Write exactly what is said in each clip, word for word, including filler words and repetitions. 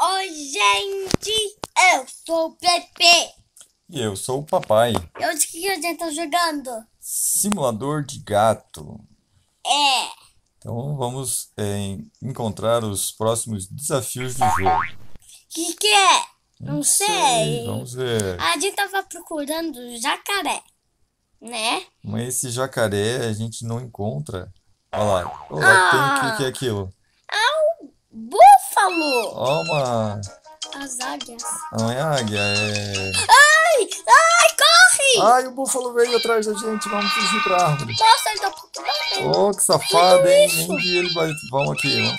Oi, gente! Eu sou o Pepe. E eu sou o papai. E hoje o que a gente tá jogando? Simulador de gato. É. Então vamos é, encontrar os próximos desafios do jogo. O que que é? Não, Não sei. sei, vamos ver. A gente tava procurando jacaré, né? Mas esse jacaré a gente não encontra. Olha lá. Olha Ah. lá, tem o que, que é aquilo? Ah, o búfalo! Ó, uma... As águias. Não é águia, é... Ai! Ai, corre! Ai, o búfalo veio atrás da gente. Vamos fugir pra árvore. Nossa, ele tá muito bem. Oh, que safado, hein? isso? Nem vi ele vai... Vamos aqui, vamos.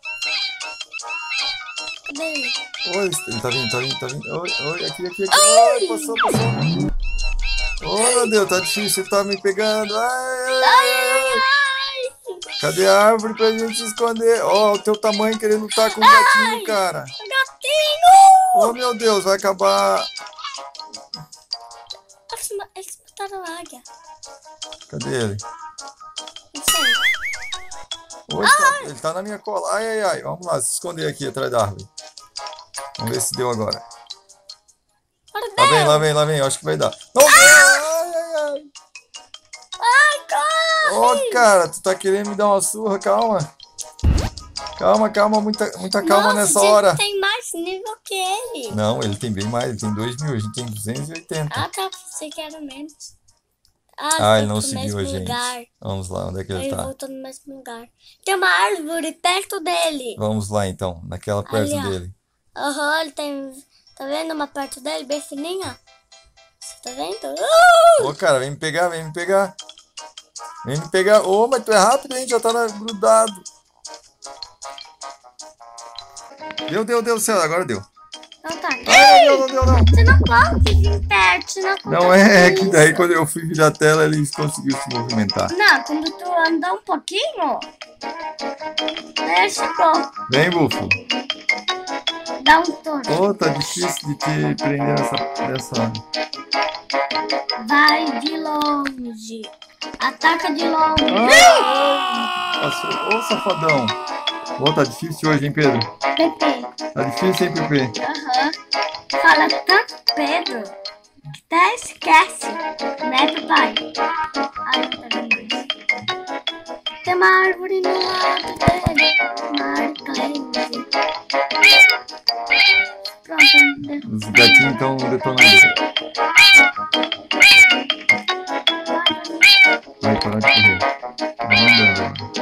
Cadê ele? Oi, ele tá vindo, tá vindo, tá vindo. Oi, oi, aqui, aqui, aqui. Ai, passou, passou. Oh, meu Deus, tá difícil, ele tá me pegando. Ai, ai, ai, ai. Ai! Cadê a árvore pra gente se esconder? Ó, oh, o teu tamanho querendo lutar com o gatinho, cara. Gatinho! Oh, meu Deus, vai acabar. Eles, eles mataram a águia. Cadê ele? Não sei. Oi, tá, ele tá na minha cola. Ai, ai, ai. Vamos lá, se esconder aqui atrás da árvore. Vamos ver se deu agora. Lá vem, lá vem, lá vem. Eu acho que vai dar. Não, ai, ai, ai. Ai, corre! Ô, oh, cara, tu tá querendo me dar uma surra? Calma. Calma, calma, muita, muita calma Nossa, nessa a gente hora. tem mais nível que ele. Não, ele tem bem mais, ele tem dois mil, a gente tem duzentos e oitenta. Ah, tá, pensei que era menos. Ah, ele não voltou no seguiu mesmo a gente. lugar. Vamos lá, onde é que ele Ele tá? voltou no mesmo lugar. Tem uma árvore perto dele. Vamos lá então, naquela perto Ali, ó. dele. Aham, ele tem... Tá vendo uma perto dele, bem fininha? Você tá vendo? Uh! Ô, cara, vem me pegar, vem me pegar. Vem me pegar. Ô, mas tu é rápido, hein? Já tá na- grudado. Deu, deu, deu, céu, agora deu. Não tá. Ah, não deu, não deu, não. Você não pode vir perto, você não Não é, é que daí quando eu fui virar a tela, ele conseguiu se movimentar. Não, quando tu andar um pouquinho, daí chegou. Vem, búfalo. Dá um touro. Ô, tá difícil de te prender nessa... nessa... Vai de longe. Ataca de longe. Ah, passou. Ô, safadão. Ô, tá difícil hoje, hein, Pedro? Pepe. Tá difícil, hein, Pepe? Aham. Fala tanto Pedro que até esquece. Né, papai? Ai, não tá vendo mais. Tem uma árvore no lado dele. Uma árvore caindo. Pronto. Os gatinhos estão detonando. Vai parar de correr. Vai andando.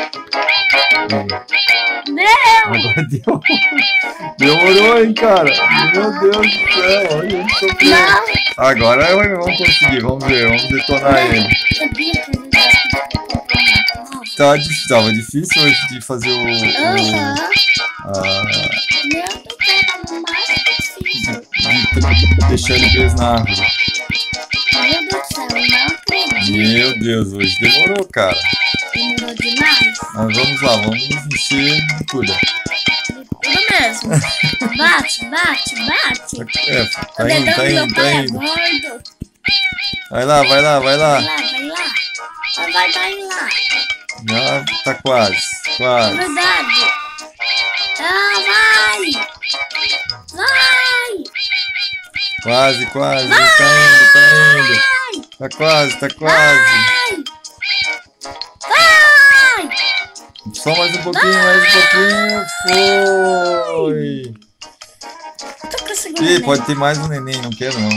Deu! Agora deu. Demorou, hein, cara? Meu Deus do céu. Olha, eu tô preso. Não! Agora vamos conseguir. Vamos ver. Vamos detonar ele. Sabia que ele ia Tá, dif- tava difícil hoje de fazer o. Aham. o a, Meu, tô pegando mais possível. de deixar ele preso na árvore. Meu Deus do céu, eu não acredito. Meu Deus, hoje demorou, cara. Demorou demais. Mas vamos lá, vamos encher de cura. Tudo mesmo. Bate, bate, bate. É, O tá indo, dedão tá do meu indo, pai tá é indo. gordo. Vai lá, vai lá, vai lá. Vai lá, vai lá. Vai, vai, vai lá. Já tá quase, É quase. verdade. Ah, vai. Vai. Quase, quase. Tá indo, tá indo. Vai. Tá quase, tá quase. Vai. Vai. Só mais um pouquinho, mais um pouquinho. Foi. Tô conseguindo. Ih, pode ter mais um neném, não quero não.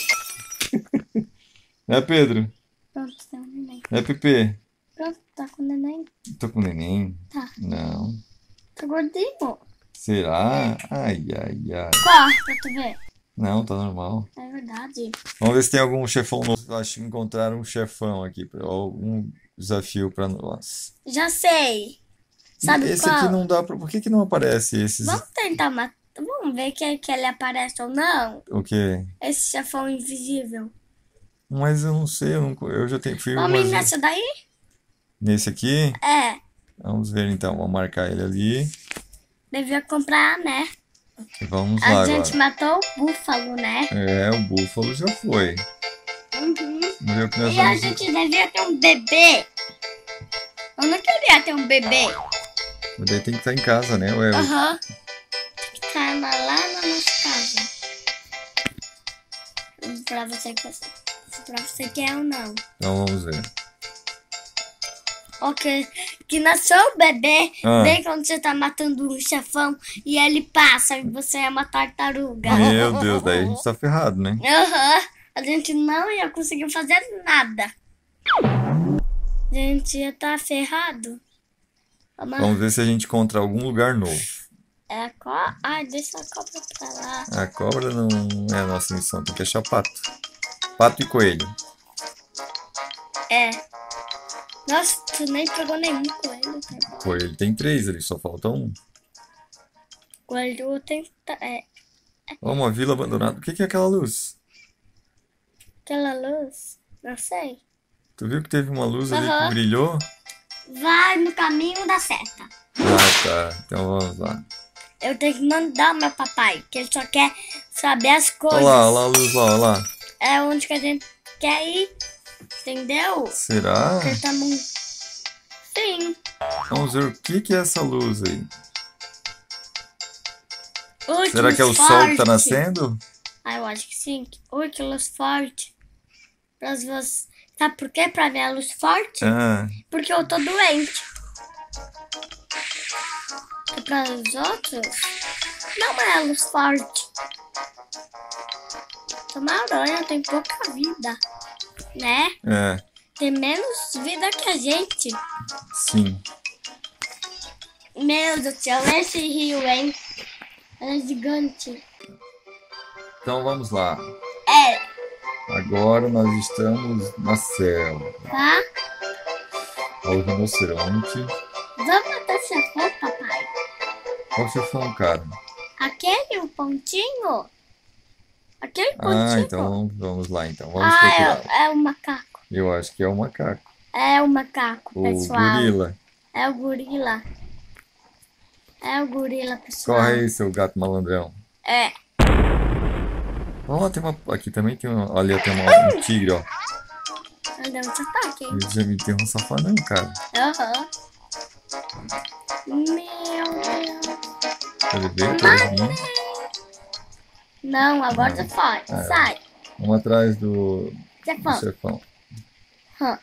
É, Pedro? Pronto, tem um neném. É, Pepe? Pronto, tá com o neném. Tô com neném? Tá. Não. Tá gordinho. Será? Ai, ai, ai. Corre pra tu ver. Não, tá normal. É verdade. Vamos ver se tem algum chefão novo. Eu acho que encontraram um chefão aqui. pra- Algum desafio pra nós. Já sei. Sabe Esse qual? aqui não dá pra... Por que que não aparece esses... Vamos tentar matar. Vamos ver que, que ele aparece ou não. O quê? Esse chefão invisível. Mas eu não sei, eu, não... eu já tenho... Fui Vamos umas ir vezes- nessa daí? Nesse aqui? É. Vamos ver então. Vamos marcar ele ali. Devia comprar, né? E vamos A lá gente agora. matou o búfalo, né? É, o búfalo já foi. Uhum. Vamos ver o que nós E a vamos... gente devia ter um bebê. Eu não queria ter um bebê. Mas daí tem que estar em casa, né? Ué, Aham. Tem que arma lá na nossa casa. Pra você que pra você quer ou não. Então vamos ver. Ok, que nasceu o bebê, Ah. bem quando você tá matando um chefão e ele passa e você é uma tartaruga. Meu Deus, daí a gente tá ferrado, né? Aham, uhum. A gente não ia conseguir fazer nada. A gente ia estar tá ferrado. Vamos... Vamos ver se a gente encontra algum lugar novo. É a cobra? Ai, deixa a cobra pra lá. A cobra não é a nossa missão, tem que achar pato. Pato e coelho. É. Nossa, tu nem pegou nenhum coelho. Tá? Coelho tem três ali, só falta um. Coelho tem... É. Ó, uma vila abandonada. O que que é aquela luz? Aquela luz? Não sei. Tu viu que teve uma luz Uhum. ali que brilhou? Vai no caminho da seta. Ah, tá. Então vamos lá. Eu tenho que mandar o meu papai, que ele só quer saber as coisas. Olha lá, olha lá a luz lá, olha lá. É onde que a gente quer ir, entendeu? Será? Porque tá muito... Sim. Vamos ver o que que é essa luz aí. Últimos Será que é o forte. sol que tá nascendo? Ah, eu acho que sim. Ui, luz forte. Pra você... Sabe por quê? Pra ver a luz forte? Ah, Porque eu tô doente. E para os outros, não é a luz forte. Uma aranha tem pouca vida, né? é, Tem menos vida que a gente. sim. Meu Deus do céu, esse rio, hein? É gigante. Então vamos lá. É, Agora nós estamos na selva. tá? Olha o rinoceronte. Vamos matar o chefão, papai. Qual chefão, cara? Aquele, o pontinho? Aquele pontinho. Ah, então vamos, vamos lá então. Vamos Ah, procurar. é, é o macaco. Eu acho que é o macaco. É o macaco, O pessoal. gorila. É o gorila. É o gorila, pessoal. Corre aí, seu gato malandrão. É. Olha lá, tem uma. Aqui também tem uma. Ali tem uma, um tigre, ó. Ele deu um ataque, hein? Ele já me deu um safanão, cara. Aham. Meu Deus. Ele veio atrás de mim. Não, agora você foi. Ah, Sai. Vamos atrás do, do Chefão. chefão. Hum.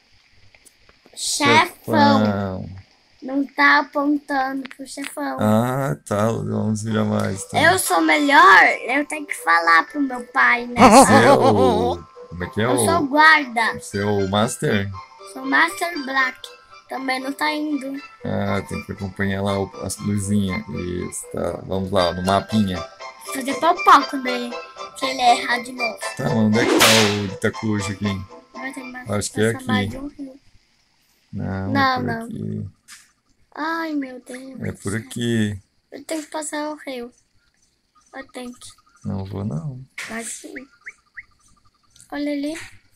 Chefão. Não tá apontando pro chefão. Ah, tá. Vamos virar mais. Tá. Eu sou melhor, eu tenho que falar pro meu pai, né? Você é o. Como é que é Eu o. sou guarda. Você é o Master? Sou Master Black. Também não tá indo. Ah, tem que acompanhar lá o, as luzinhas. Isso, tá. Vamos lá, no mapinha. Fazer pau-pau quando ele, se ele errar de novo. Tá, mas onde é que tá o Itacujo aqui? Vai ter mais, Acho que é passar mais aqui. de um rio. Não, Não, é por não. aqui. Ai, meu Deus. É por aqui. Eu tenho que passar o rio. Eu tenho que. Não vou, não. Vai sim. Olha ali.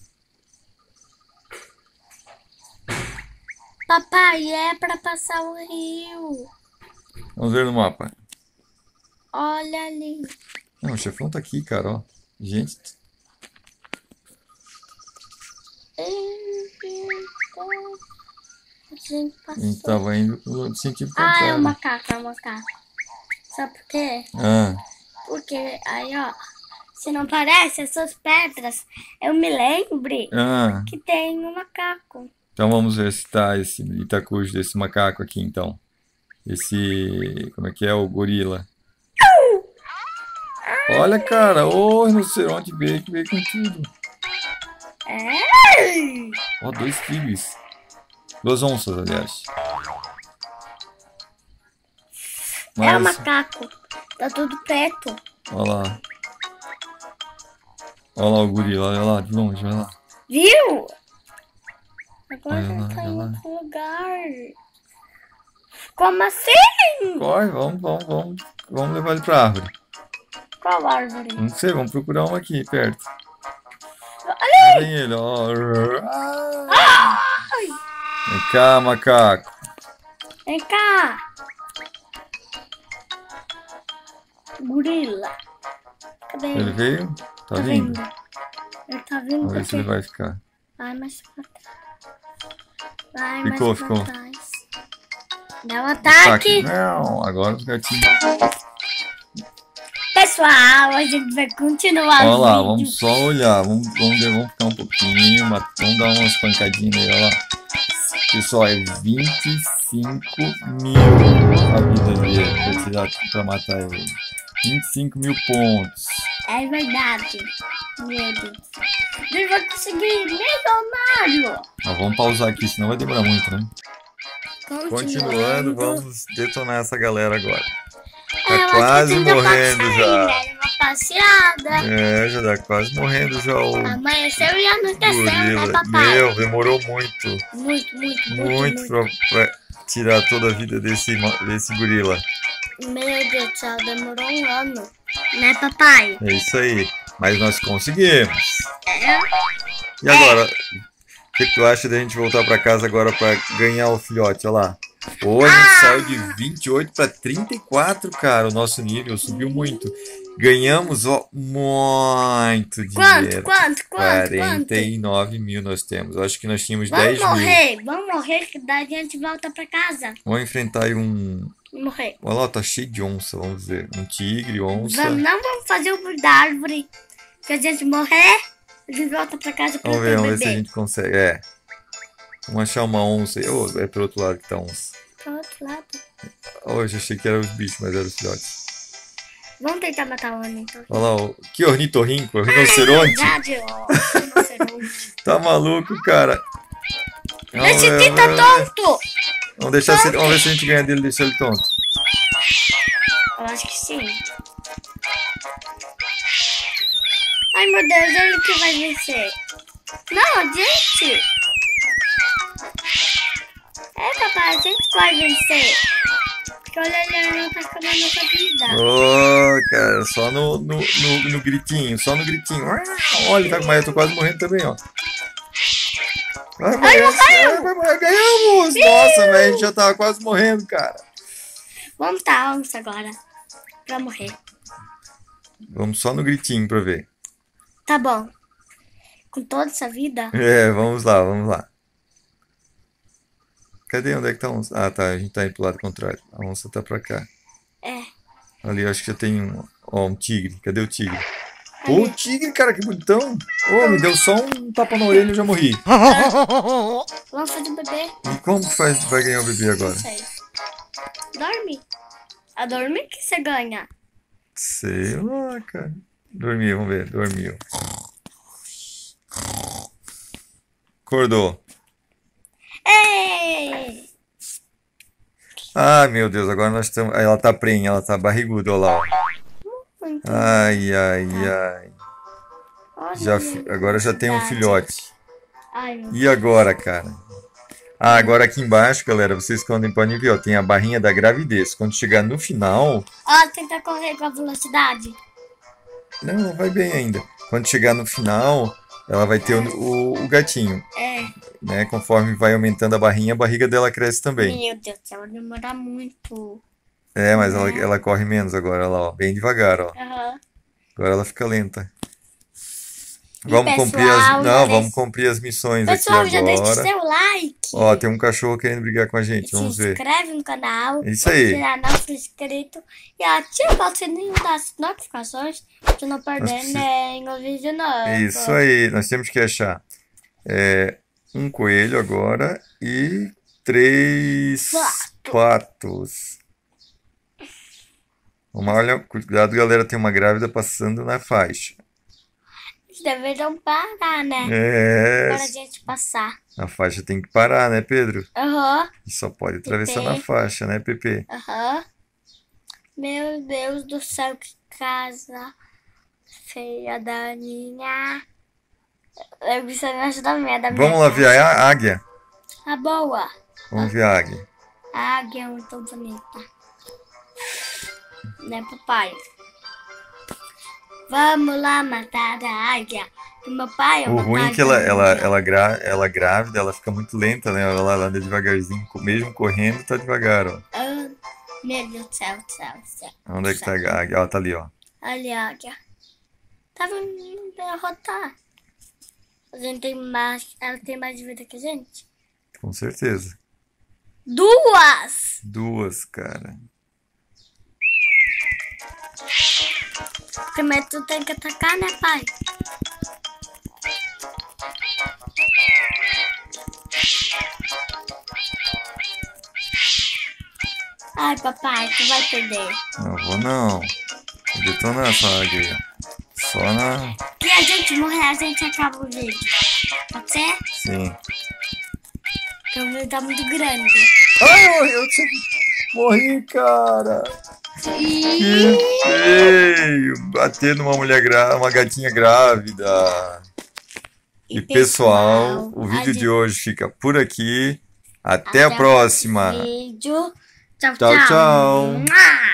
Papai, é pra passar o rio. Vamos ver no mapa. Olha ali. Não, o chefão tá aqui, cara, ó. Gente. A gente A gente passou. tava indo no sentido Ah, é o contrário. macaco, é o macaco. Sabe por quê? Ah, Porque aí, ó. Se não parece, essas pedras, eu me lembre ah. que tem um macaco. Então vamos ver se tá esse Itacujo desse macaco aqui, então. Esse... Como é que é? O gorila. Olha, cara. Ô, rinoceronte veio que veio com tudo. É. Ó, dois tigres. Duas onças, aliás. É o Mas, macaco. Tá tudo preto. olha lá. Olha lá o gorila, olha lá, de longe, olha lá. Viu? Agora Olha já lá, tá olha em lá. outro lugar. Como assim? Corre, vamos, vamos, vamos. Vamos levar ele pra árvore. Qual árvore? Não sei, vamos procurar uma aqui, perto. Olha aí. Vem ele, ó. Ai. Vem cá, macaco. Vem cá. Gorila. Cadê Ele ele? veio? Tá Tá vindo? vindo. Ele tá vindo Vamos ver se ele porque... vai ficar. Vai mais pra trás. Vai Ficou, mais ficou. pra trás. Dá um Ataque. ataque. Não, agora os gatinhos. pessoal, a gente vai continuar Olha lá, o vídeo. vamos só olhar. Vamos, vamos, vamos ficar um pouquinho. Mas vamos dar umas pancadinhas aí, olha lá. Pessoal, é vinte e cinco mil a vida dele pra, tirar, pra matar ele. vinte e cinco mil pontos. É verdade. Meu Deus. Ele vai conseguir milionário. Mas vamos pausar aqui, senão vai demorar muito, né? Continuando, vamos detonar essa galera agora. Tá É, quase morrendo já. Né? Uma passeada. É, já tá quase morrendo já o Amanheceu e anoiteceu, né, gorila. papai? Meu, demorou muito. Muito, muito, muito. Muito, muito. pra, pra tirar toda a vida desse, desse gorila. Meu Deus do céu, demorou um ano. Né, papai? É isso aí. Mas nós conseguimos. É. E agora? O que, que tu acha da gente voltar pra casa agora pra ganhar o filhote? Olha lá. Pô, a gente Ah! saiu de vinte e oito para trinta e quatro, cara. O nosso nível subiu muito. Ganhamos, ó, muito dinheiro. Quanto, quanto, quanto, quarenta e nove mil nós temos. Eu acho que nós tínhamos dez Vamos mil. morrer, vamos morrer, que daí a gente volta pra casa. Vamos enfrentar aí um... Morrer. Olha lá, tá cheio de onça, vamos ver. Um tigre, onça. Vamos, não vamos fazer o burro da árvore. Se a gente morrer, a gente volta pra casa pra Vamos ter ver, vamos ver se a bebê. gente consegue. É. Vamos achar uma onça. Oh, é pro outro lado que tá a onça. Pro outro lado. Oh, eu já achei que eram os bichos, mas eram os filhotes. Vamos tentar matar o ornitorrinco. Olha lá, ó. Que ornitorrinco, rinoceronte. É verdade, ó. Rinoceronte. Tá maluco, cara. Vamos Esse ver, aqui tá vamos ver. tonto. Vamos, deixar se- vamos ver se a gente ganha dele e deixa ele tonto. Eu acho que sim. Ai, meu Deus, ele que vai vencer. Não, gente. É, papai, a gente vai vencer. Porque olha, ele não tá acabando nossa vida. Oh, cara, só no, no, no, no gritinho, só no gritinho. Olha, tá, mas eu tô quase morrendo também, ó. Vai morrer, vai, vai morrer, ganhamos! Nossa, mas a gente já tava quase morrendo, cara. Vamos tá, vamos agora. Pra morrer. Vamos só no gritinho pra ver. Tá bom. Com toda essa vida. É, vamos lá, vamos lá. Cadê? Onde é que tá a onça? Ah, tá, a gente tá indo pro lado contrário. A onça tá pra cá. É. Ali, eu acho que já tem um, ó, um tigre. Cadê o tigre? Ô, o tigre, cara, que bonitão. Ô, me deu só um tapa na orelha e eu já morri. Vamos fazer o bebê. E como que faz, vai ganhar o bebê agora? Não sei. Dorme. A dormir que você ganha. Sei lá, cara. Dormiu, vamos ver. Dormiu. Acordou. Ei! Ah, meu Deus, agora nós estamos... Ela tá prenha, ela tá barriguda, olha lá. Ó. Muito. Ai, ai, ai. Olha Já, a fi- agora já tem um velocidade. filhote. Ai, meu E agora, cara? Ah, agora aqui embaixo, galera, vocês podem podem ver, ó, tem a barrinha da gravidez. Quando chegar no final... Ó, tenta correr com a velocidade. Não, não vai bem ainda. Quando chegar no final, ela vai ter o, o, o gatinho, É. né? Conforme vai aumentando a barrinha, a barriga dela cresce também. Meu Deus do céu, vai demorar muito. É, mas ela, ela corre menos agora, olha lá, ó, bem devagar, ó. Aham. Agora ela fica lenta. E, Vamos pessoal, cumprir as... Não, já vamos deixa- cumprir as missões Pessoal, aqui já deixa o agora. seu like. Ó, tem um cachorro querendo brigar com a gente, Se vamos ver. inscreve no canal. Isso aí. Se não for inscrito. E ativa o sininho das notificações. Pra não perder precisa- nenhum vídeo novo. Isso aí, nós temos que achar é, um coelho agora e três Pato. patos. Vamos olha, cuidado, galera, tem uma grávida passando na faixa. Eles deveriam parar, né? É, Para a gente passar. a faixa tem que parar, né, Pedro? Aham, E só pode atravessar Pepe. na faixa, né, Pepe? aham. Meu Deus do céu, que casa feia da minha. Eu preciso me ajudar minha da minha Vamos lá casa. ver a águia? A boa. Vamos ver a águia. A águia é muito bonita. Né, papai? Vamos lá matar a águia. O meu pai é O uma ruim é que águia ela, ela, linda. ela, gra, ela grávida, ela fica muito lenta, né? Ela, ela anda devagarzinho, mesmo correndo, tá devagar, ó. Ah, meu Deus do céu, do céu, do céu. Onde é que tá a águia? Ó, tá ali, ó. Olha a águia. Tava me derrotar. A gente tem mais. Ela tem mais vida que a gente? Com certeza. Duas! Duas, cara. Primeiro tu tem que atacar, né, pai? Ai, papai, tu vai perder. Não vou não. Vou detonar essa águia aí. Só na... Se a gente morrer, a gente acaba o vídeo. Pode ser? Sim. Porque o vídeo tá muito grande. Ai, eu, eu morri, cara. Que feio. Bater numa mulher grávida, uma gatinha grávida. E, e pessoal, pessoal, o vídeo gente... de hoje fica por aqui. Até, Até a próxima. Vídeo. Tchau, tchau. tchau. tchau.